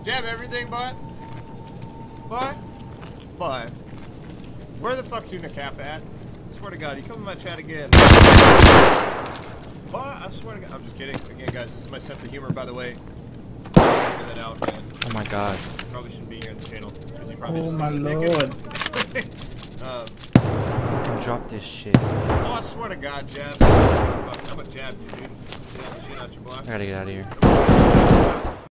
Jab everything, bud. Bud? Bud. Where the fuck's Unacap at? I swear to God, you come in my chat again. Bud, I swear to God. I'm just kidding. Again, guys, this is my sense of humor, by the way. Figure that out, man. Oh my God. Probably shouldn't be here on the channel. Because you probably Oh just my lord. Fucking drop this shit. Oh, I swear to God, Jab. I'm a jab you, dude. Jab the shit out your block. I gotta get out of here.